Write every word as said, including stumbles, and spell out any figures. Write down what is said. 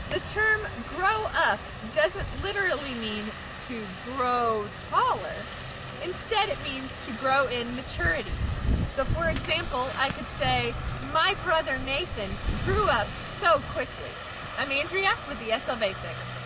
The term grow up doesn't literally mean to grow taller. Instead, it means to grow in maturity. So for example, I could say, my brother Nathan grew up so quickly. I'm Andrea with the S L Basics.